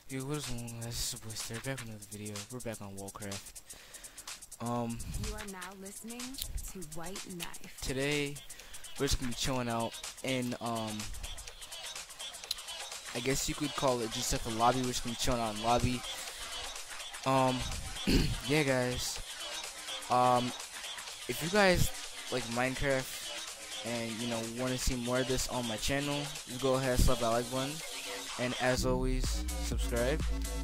Yo, what is going on, guys? This is Blister, back with another video. We're back on Warcraft. You are now listening to White Knife. Today we're just gonna be chilling out in I guess you could call it just like a lobby. We're just gonna be chilling out in lobby. Yeah, guys. If you guys like Minecraft and you know want to see more of this on my channel, just go ahead and slap that like button. And as always, subscribe.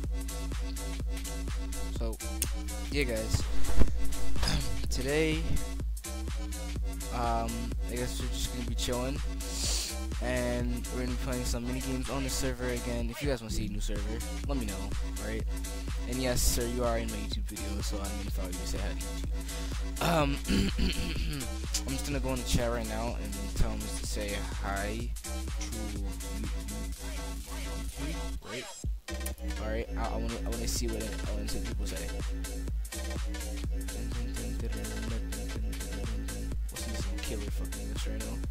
So, yeah, guys. Today, I guess we're just gonna be chilling, and we're gonna be playing some mini games on the server again. If you guys want to see a new server, let me know, alright? And yes, sir, you are in my YouTube video, so I'm gonna follow you to say hi to YouTube. I'm just gonna go in the chat right now and tell them to say hi to you. Right? Alright, I wanna see what people say. What's this killer fucking English right now?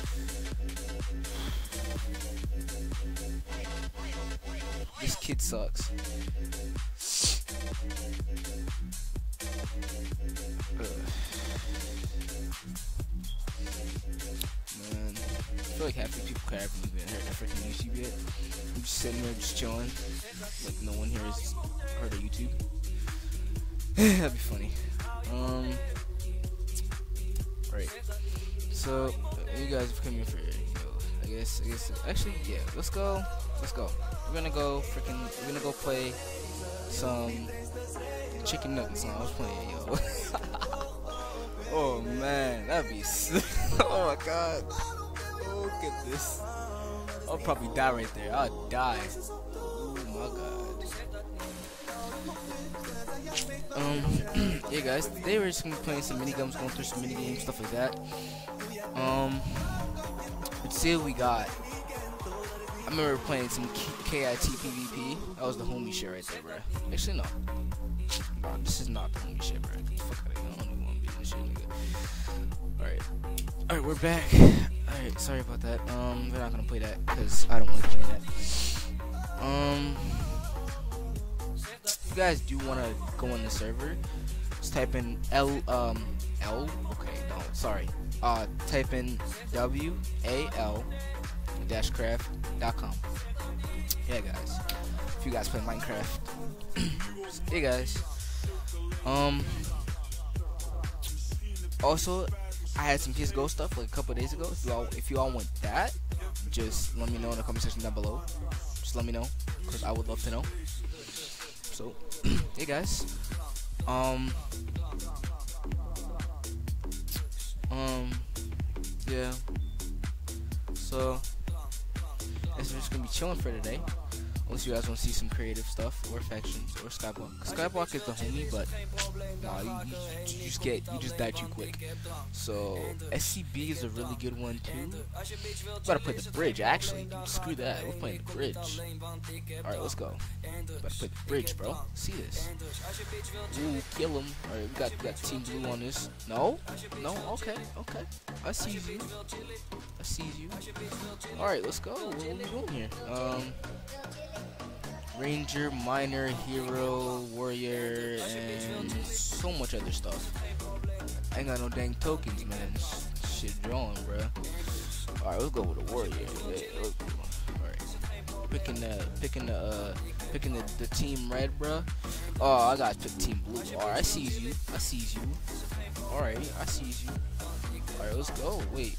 This kid sucks. Man, I feel like half the people haven't even heard of freaking YouTube yet. I'm just sitting there just chilling, like no one here has heard of YouTube. That'd be funny. Right. So you guys have come here for, I guess actually, yeah. Let's go. We're gonna go play some chicken nuggets. I was playing, yo. Oh man, that'd be sick. Oh my god. Look at this. I'll probably die right there. I'll die. Oh my god. Yeah, guys. Today we're just gonna be playing some miniguns, going through some minigames, stuff like that. Let's see what we got. I remember playing some KIT PvP. That was the homie shit right there, bro. Actually, no. Bro, this is not the homie shit, bro. Fuck out of here. I don't even want to be in this shit, nigga. Alright, we're back. Alright, sorry about that. We're not gonna play that because I don't like playing that. If you guys do want to go on the server, just type in type in WAL-craft.com. Yeah, guys. If you guys play Minecraft. Hey, guys. Also, I had some CSGO stuff like a couple days ago. If you all want that, just let me know in the comment section down below. Just let me know, because I would love to know. So, hey guys. Yeah. So, I guess we're just gonna be chilling for today. Unless you guys want to see some creative stuff, or factions, or Skyblock. Skyblock is the homie, but nah, you just die too quick. So SCB is a really good one too. Gotta play the bridge, actually. Dude, screw that. We're playing the bridge. All right, let's go. Gotta play the bridge, bro. See this? Ooh, kill him. All right, we got Team Blue on this. No. Okay. I see you. All right, let's go. What are we doing here? Ranger, Miner, Hero, Warrior, and so much other stuff. I ain't got no dang tokens, man. Shit drawing, bruh. Alright, let's go with the Warrior. Alright. Picking the team red, bruh. Oh, I gotta pick team blue. Alright, I sees you. Alright, I sees you. Alright, let's go. Wait.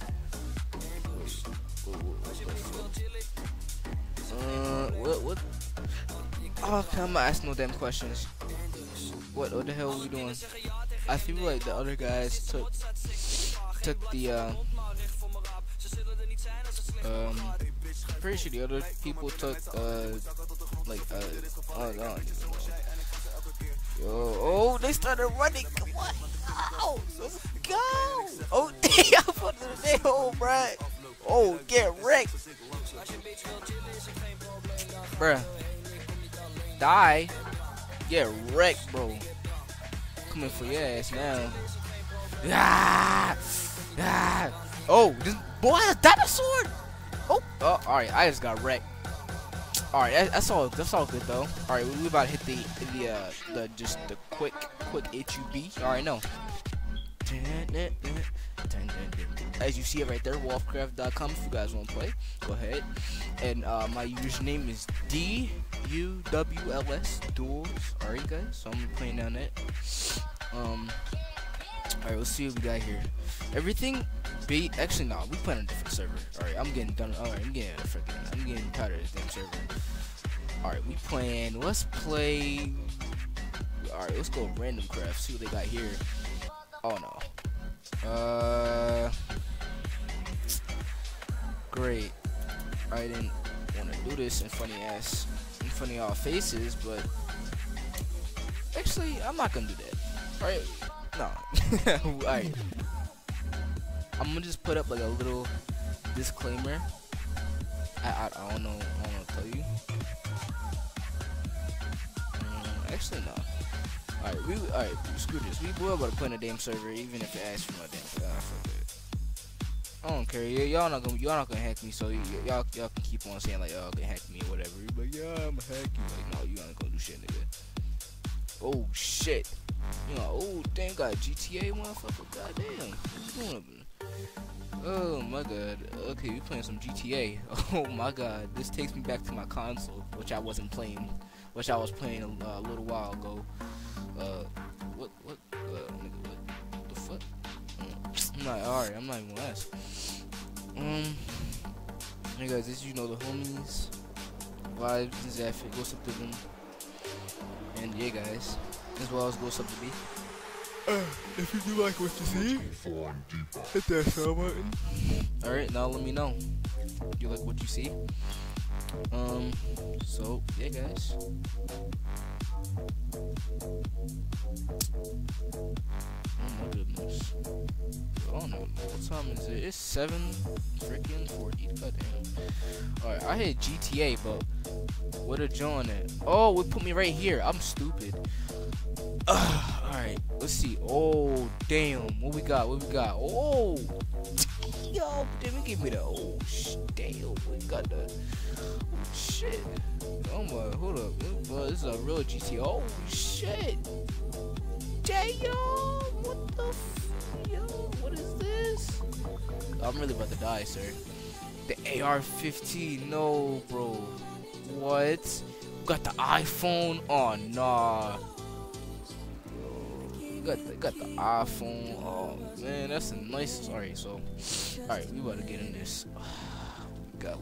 What? Oh, I'm not asking no damn questions. What the hell are we doing? I feel like the other guys took the pretty sure the other people took oh no. Oh, they started running. Come on. Oh, let's go. Oh, damn, for the day, oh, bruh. Oh, get wrecked. Bruh. Die. Get wrecked, bro. Coming for your ass now. Oh, this boy has a dinosaur. Oh, alright. I just got wrecked. Alright, that's all good though. Alright, we about to hit the just the quick HUB. Alright, no. As you see it right there, wolfcraft.com. If you guys want to play, go ahead. And my username is DUWLS Duels. Alright, guys. So I'm playing down that. Alright, let's see what we got here. Everything. Actually, no, we playing on a different server. Alright, I'm getting done. Alright, I'm getting tired of this damn server. Alright, we playing. Let's play. Alright, let's go random craft. See what they got here. Oh no. Great. I didn't want to do this in front of y'all faces, but actually, I'm not gonna do that. Alright, no. Alright. I'm gonna just put up like a little disclaimer. I don't know what to tell you. Actually, no. Alright, screw this. We're about to play in a damn server, even if it asks for my damn. Fuck it. I don't care. Y'all not gonna hack me. So y'all can keep on saying like y'all can hack me or whatever. But yeah, I'm a hack you. Like no, you ain't gonna do shit, nigga. Oh shit. You know, oh damn, got a GTA motherfucker. Goddamn. Oh my god. Okay, we playing some GTA. Oh my god. This takes me back to my console, which I wasn't playing. Which I was playing a little while ago. What the fuck? I'm not even gonna ask. Hey guys, as you know, the homies, Vibes and Zaffic, go sub to them. And yeah, guys, as well as go sub to me. If you do like what you see, hit that sub button. Alright, now let me know. You like what you see? So yeah, guys. Oh my goodness. I don't know what time is it. It's 7:40. Goddamn. Alright, I hit GTA, but where the John at? Oh, it put me right here. I'm stupid. Alright, let's see. Oh damn. What we got? Oh yo, didn't give me the damn. We got the shit. Oh my, hold up. This is a real GTA. Oh shit. Damn, what the yo, what is this? I'm really about to die, sir. The AR-15, no, bro. What? Got the iPhone? Oh, nah. Got the iPhone. Oh man, that's the nicest. Alright, so alright, we about to get in this. What we got?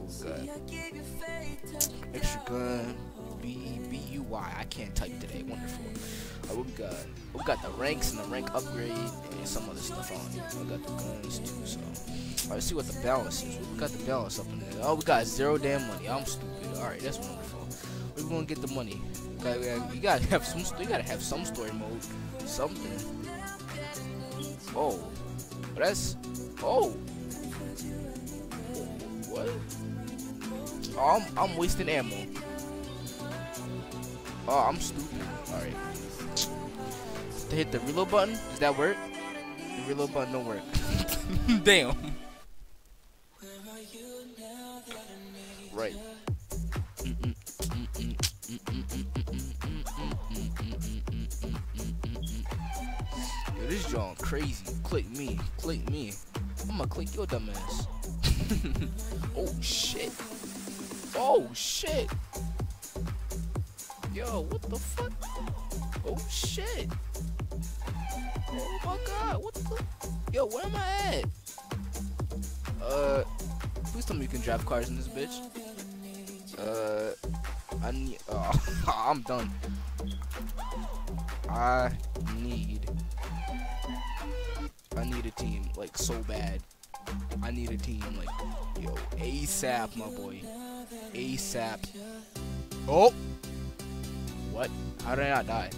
Extra gun. BUY. I can't type today. Wonderful. What we got? We got the ranks and the rank upgrade and some other stuff on here. I got the guns too. So alright, let's see what the balance is. We got the balance up in there. Oh, we got 0 damn money. I'm stupid. Alright, that's wonderful. We're gonna get the money. You gotta have some. You gotta have some story mode. Something. Oh, that's. Oh. What? Oh, I'm wasting ammo. Oh, I'm stupid. Alright. To hit the reload button? Does that work? The reload button don't work. Damn. Right. Yo, this John crazy. Click me. I'ma click your dumb ass. Oh shit. Oh shit. Yo, what the fuck? Oh shit. Oh my god, what the? Yo, where am I at? Please tell me you can drive cars in this bitch. I need. I'm done. I need a team like so bad. I need a team like yo ASAP, my boy. ASAP. Oh. What? How did I not die?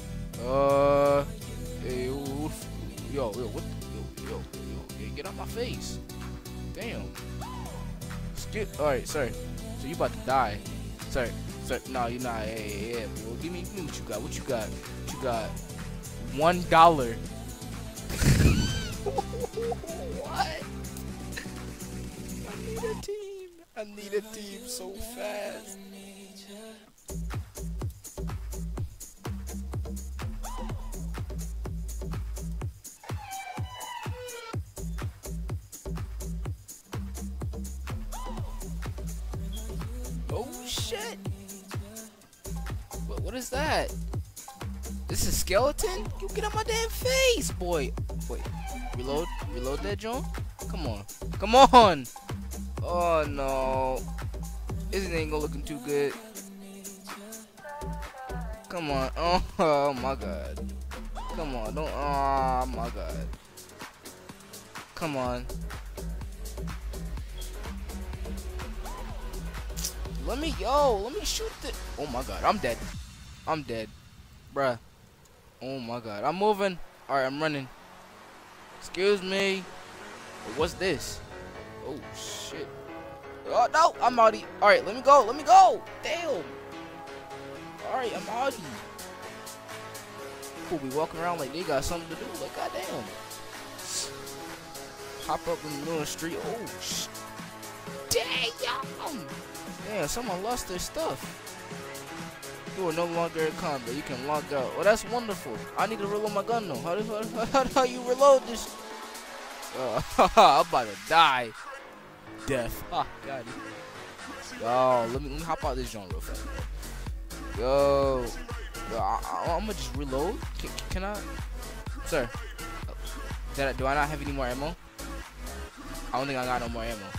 Hey, yo, what? Yo, get out my face. Damn. Alright, sorry. So you about to die. Sorry. No, you're not. Hey, bro. Give me what you got. What you got? $1. What? I need a team so fast. Oh shit! What is that? This is skeleton? You get on my damn face, boy! Wait, reload that joint? Come on, come on! Oh no, this ain't gonna looking too good. Come on, oh my god! Come on, don't, oh my god! Come on! Let me shoot the. Oh my god, I'm dead, bruh. Oh my god, I'm moving. Alright, I'm running. Excuse me. What's this? Oh shit. Oh no, I'm outie. Alright, let me go. Damn. Alright, I'm outie. Cool, be walking around like they got something to do. Like, goddamn. Hop up in the middle of the street. Oh shit. Damn. Damn, someone lost their stuff. You are no longer in combat. You can log out. Oh, that's wonderful. I need to reload my gun though. How do you reload this? I'm about to die. Death. Ah, got it. Yo, let me hop out this joint real fast. Yo, I'm gonna just reload. Can I, sir? Do I not have any more ammo? I don't think I got no more ammo.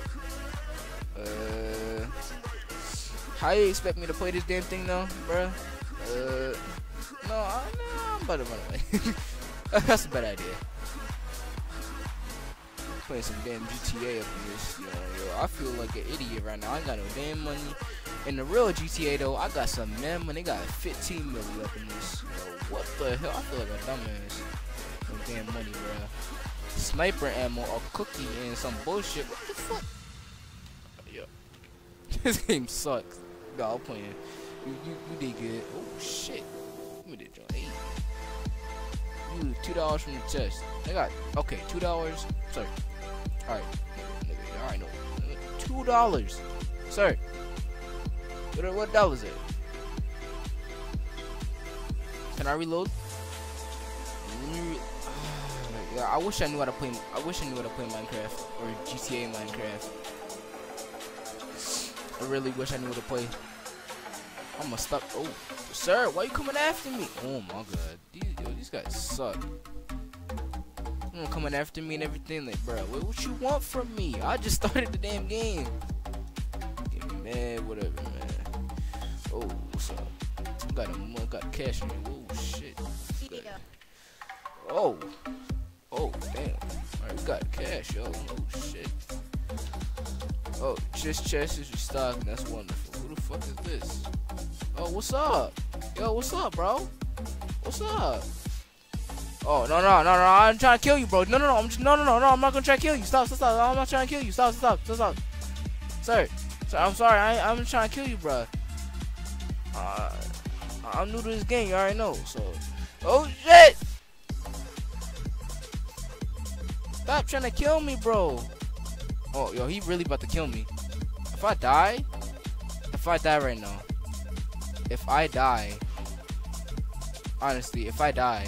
How you expect me to play this damn thing though, bruh? No, I'm about to run away. That's a bad idea. Playing some damn GTA up in this, yo, I feel like an idiot right now. I ain't got no damn money. In the real GTA though, I got some damn money. They got 15 million up in this. Yo, what the hell? I feel like a dumbass. No damn money, bruh. Sniper ammo, a cookie, and some bullshit. What the fuck? Yo, this game sucks. No, I'm playing. You did good. Oh shit. Give me that joint. Hey. You $2 from the chest. I got okay, $2. Sorry. Alright. Alright, no. $2. Sir. What dollar is it? Can I reload? Yeah, I wish I knew how to play Minecraft or GTA Minecraft. I really wish I knew how to play. I'm gonna stop. Oh, sir, why you coming after me? Oh my god, these guys suck. Coming after me and everything. Like, bro, what you want from me? I just started the damn game. Get me mad, whatever, man. Oh, what's up? Got cash in here. Oh shit. Oh, damn. Alright, we got cash, yo. Oh shit. Oh, just chest is restocked. That's wonderful. Who the fuck is this? Oh, what's up? Yo, what's up, bro? What's up? Oh, no, I'm trying to kill you, bro. No, I'm not gonna try to kill you. Stop. I'm not trying to kill you. Stop. Sir, I'm sorry. I'm trying to kill you, bro. I'm new to this game. You already know. So, oh shit! Stop trying to kill me, bro. Oh, yo, he really about to kill me. If I die right now, honestly, if I die,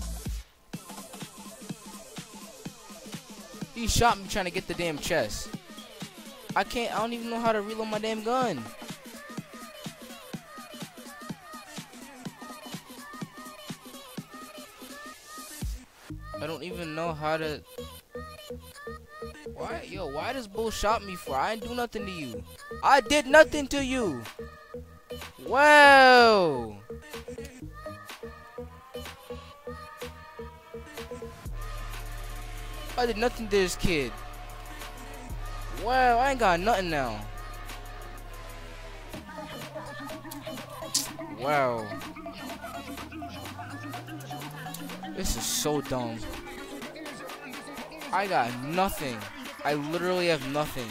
he shot me trying to get the damn chest. I don't even know how to reload my damn gun. I don't even know how to. Why does Bull shot me for? I didn't do nothing to you. I did nothing to you. Wow. I did nothing to this kid. Wow, I ain't got nothing now. Wow. This is so dumb. I got nothing. I literally have nothing.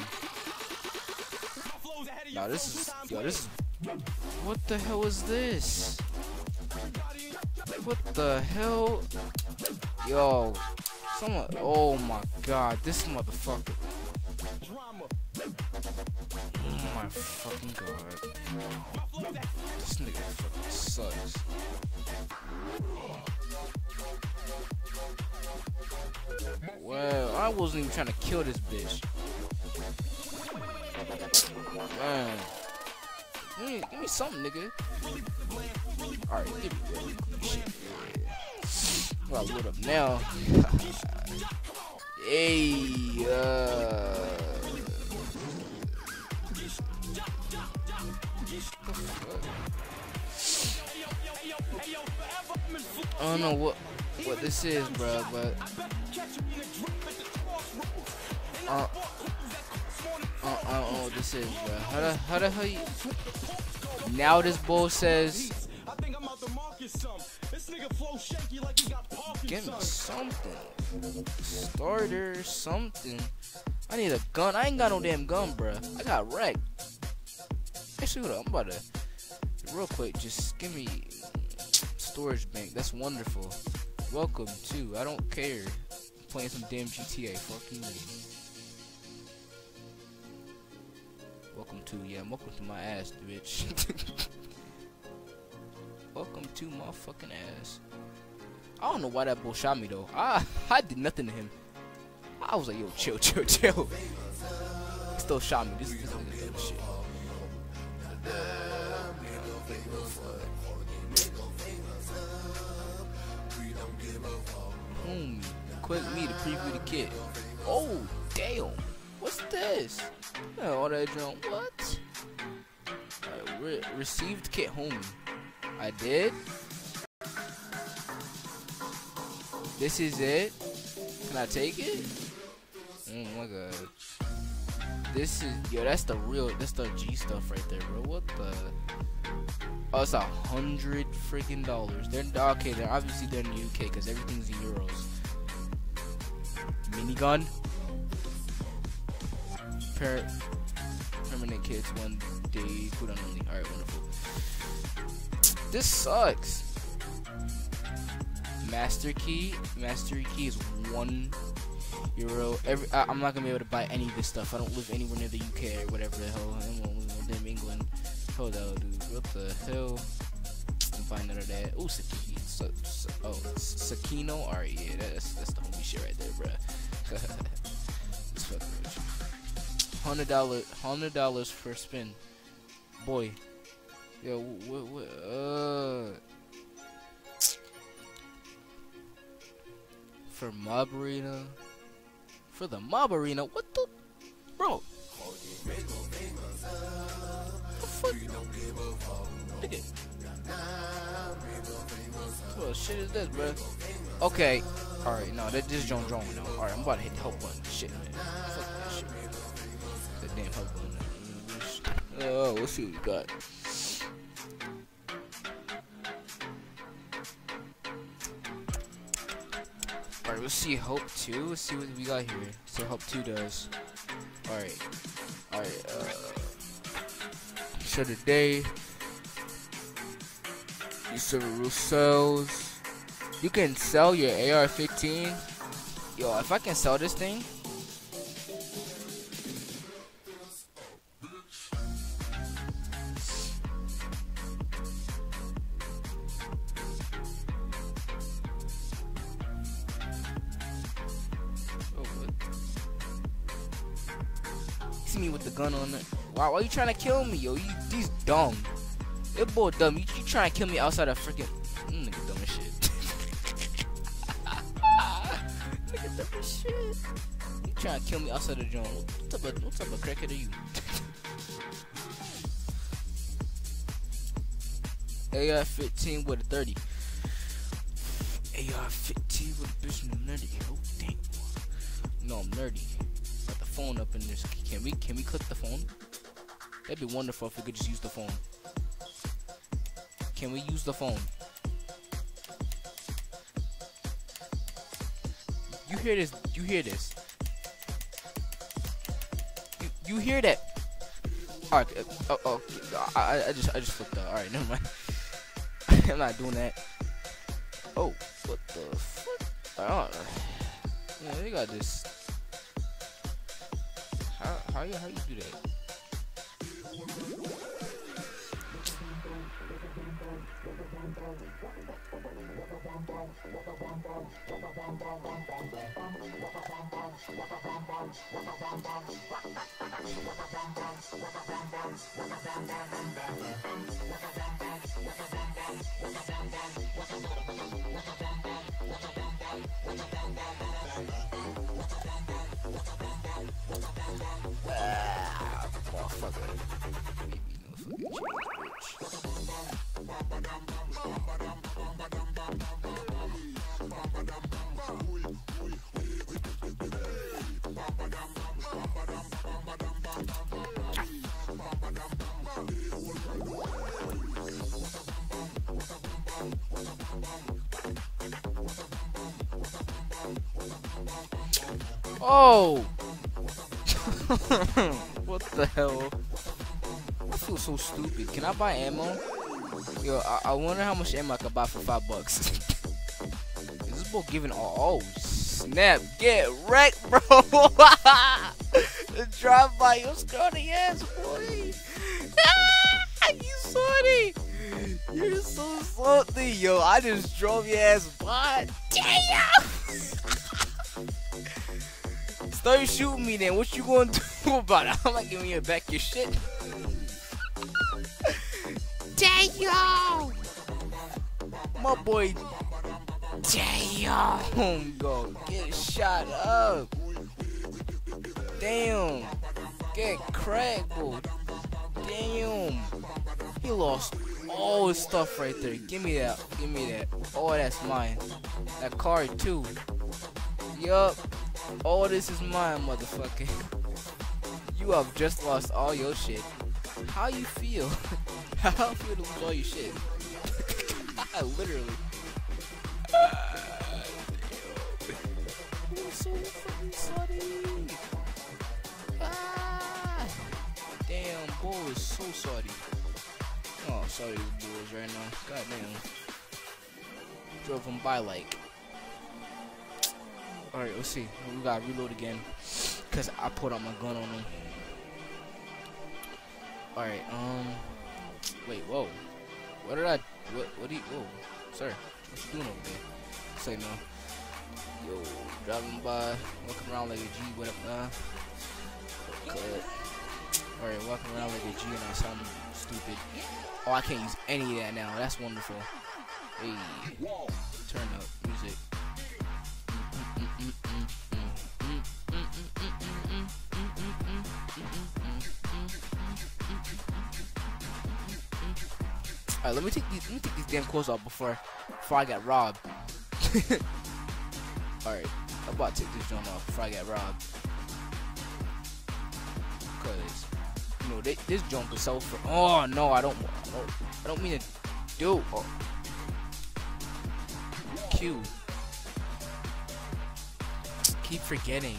Nah, this is. What the hell is this? What the hell? Yo, someone. Oh my god, this motherfucker. Oh my fucking god. This nigga fucking sucks. Well, I wasn't even trying to kill this bitch. Man. Give me something, nigga. Alright, give me shit. Yeah. Well, load up now. Hey, I don't know what this is, bro, but I don't know what this is, bro. How the hell you? Now this bull says, give me something, starter, something. I need a gun. I ain't got no damn gun, bro. I got wrecked. Actually, hold up. I'm about to real quick. Just give me storage bank. That's wonderful. Welcome to. I don't care. I'm playing some damn GTA. Fuck you. Welcome to. Yeah, welcome to my ass, bitch. Welcome to my fucking ass. I don't know why that bull shot me though. I did nothing to him. I was like, yo, chill. He still shot me. This is dumb shit. Quick me to preview the kit. Oh, damn. What's this? All that junk. What? Received kit home. I did. This is it. Can I take it? Oh my god. This is, yo, that's the G stuff right there, bro. What the? Oh, it's $100 freaking dollars. They're okay. They're obviously in the UK because everything's in euros. Minigun. Permanent kits 1 day. Cooldown only. All right, wonderful. This sucks. Master key is €1. I'm not gonna be able to buy any of this stuff. I don't live anywhere near the UK or whatever the hell. I don't live in England. Hold on, dude. What the hell? I'm buying none of that. Oh, Sakino. Sakino. Alright, yeah, that's the homie shit right there, bruh. It's fucking rich. $100 for a spin, boy. Yo, what? For mob arena. For the mob arena, what the, bro? What the fuck? Nigga. What shit is this, bro? Okay, all right, no, this is John Drone now. All right, I'm about to hit the help button. Shit, man. Fuck that shit. That damn help button. Oh, let's see what we got. Alright, let's see Hope 2. Let's see what we got here. So Hope 2 does. Alright. Show the day. You several sells. You can sell your AR-15. Yo, if I can sell this thing. See me with the gun on it. Why you trying to kill me, yo? These dumb. That boy dumb. You trying to kill me outside of freaking nigga dumb as shit. Nigga dumb as shit. You trying to kill me outside of John? What type of crackhead are you? AR-15 with a 30. AR-15 with a bitch and a nerdy. Oh damn. No, I'm nerdy. Got the phone up in this. Can we click the phone? That'd be wonderful if we could just use the phone. Can we use the phone? You hear this? You hear this? You hear that? Alright, I just flipped out. Alright, never mind. I'm not doing that. Oh, what the fuck? Yeah, they got this. How you do that? Motherfucker. Maybe no Oh! What the hell? I feel so stupid. Can I buy ammo? Yo, I wonder how much ammo I could buy for $5. Is this boy giving all? Oh, snap. Get wrecked, bro. The drive-by, you scrawny ass boy. You salty. You're so salty, yo. I just drove your ass by. Damn! Start shooting me then. What you gonna do about it? I'm not giving you back your shit. Damn! My boy. Damn! Go get shot up. Damn! Get cracked, boy. Damn! He lost all his stuff right there. Give me that. Give me that. Oh, that's mine. That card too. Yup. All this is mine, motherfucker. You have just lost all your shit. How you feel? How you feel to lose all your shit? Literally. I'm so fucking sorry. Damn, boy is so sorry. Oh, sorry, boys right now. Goddamn. Drove him by like. Alright, let's see. We gotta reload again. Cause I put out my gun on him. Alright, wait, whoa. What did I what do you whoa, sir, what you doing over there? Say no. Yo, driving by, walking around like a G, what up, Alright, walking around like a G and I sound stupid. Oh, I can't use any of that now. That's wonderful. Hey, turn up music. Alright, let me take these damn clothes off before I get robbed. Alright, I'm about to take this joint off before I get robbed. Cause you know this junk is so for. Oh no, I don't mean to do. Oh. Q. Keep forgetting.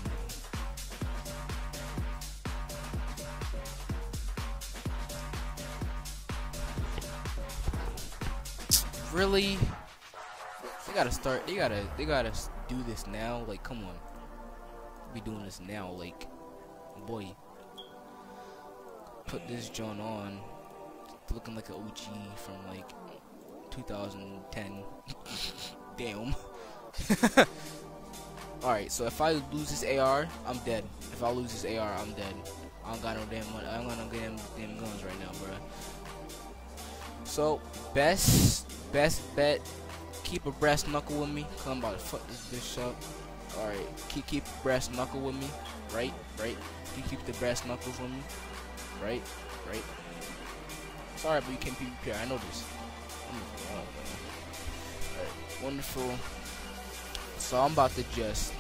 Really? They gotta start. They gotta do this now. Like, come on. Be doing this now. Like, boy. Put this joint on. Looking like an OG from like 2010. Damn. Alright, so if I lose this AR, I'm dead. If I lose this AR, I'm dead. I don't got no damn money. I don't got no damn guns right now, bro. So, best bet, keep a brass knuckle with me. Cause I'm about to fuck this bitch up. Alright, keep brass knuckle with me. Right. You keep the brass knuckles with me. Right. Sorry, but you can't PvP. I know this. Alright, wonderful. So I'm about to just.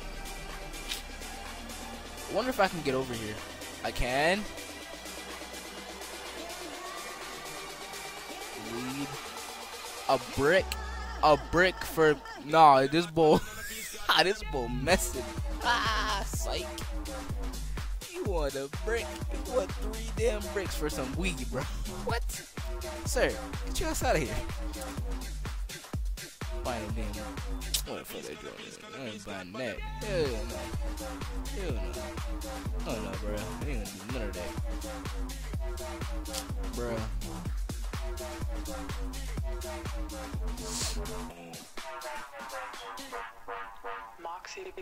I wonder if I can get over here. I can. Lead. A brick for. Nah, this bull. This bull messing. Psych. You want a brick? You want 3 damn bricks for some weed, bro? What? Sir, get your ass out of here. buying a damn what the fuck they doing? I ain't buying that. Hell no. Hell no. Oh no, bro. I ain't gonna do none of that. Bruh. Moxie.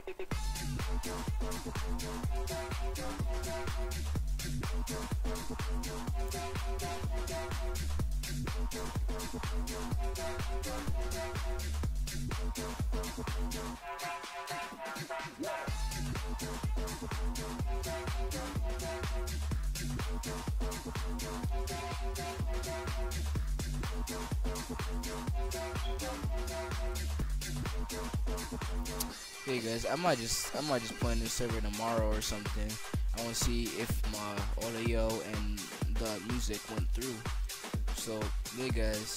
Hey guys, I might just play a new server tomorrow or something. I want to see if my audio and the music went through. So yeah guys,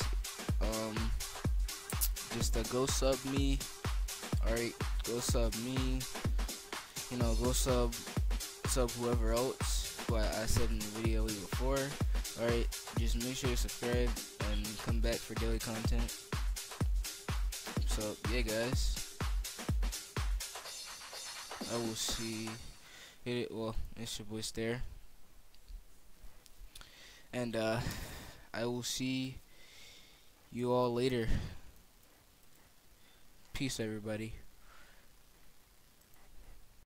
just go sub me. Alright, go sub me. You know, go sub whoever else who I said in the video before. Alright, just make sure to subscribe and come back for daily content. So yeah guys, I will see it. Well, it's your boy Stare, and I will see you all later. Peace, everybody.